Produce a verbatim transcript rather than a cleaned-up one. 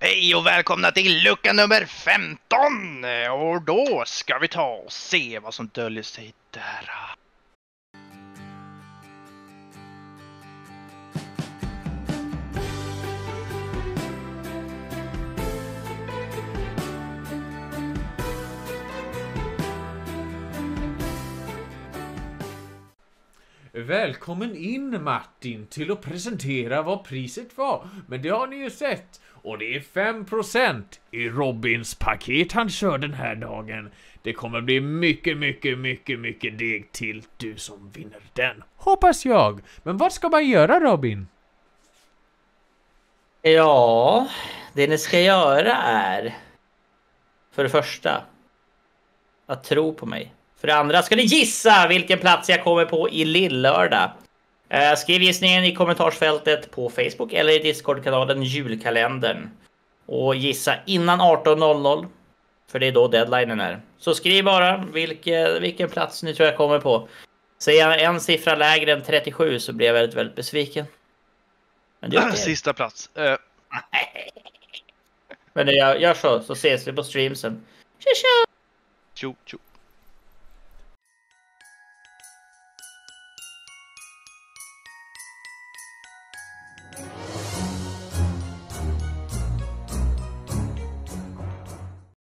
Hej och välkomna till lucka nummer femton! Och då ska vi ta och se vad som döljer sig där. Välkommen in Martin till att presentera vad priset var. Men det har ni ju sett. Och det är fem procent i Robins paket han kör den här dagen. Det kommer bli mycket, mycket, mycket, mycket deg till du som vinner den. Hoppas jag. Men vad ska man göra, Robin? Ja, det ni ska göra är för det första att tro på mig. För det andra ska ni gissa vilken plats jag kommer på i Lillördag. Eh, skriv gissningen i kommentarsfältet på Facebook eller i Discord-kanalen Julkalendern. Och gissa innan arton noll noll. För det är då deadlinen är. Så skriv bara vilken, vilken plats ni tror jag kommer på. Säger jag en siffra lägre än trettiosju så blir jag väldigt, väldigt besviken. Men det är okej. Sista plats. Uh. Men jag gör så, så ses vi på streamsen. Tja, tja! Tjo, tjo.